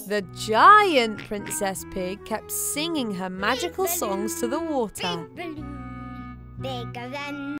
The giant Princess Pig kept singing her magical songs to the water. Bigger than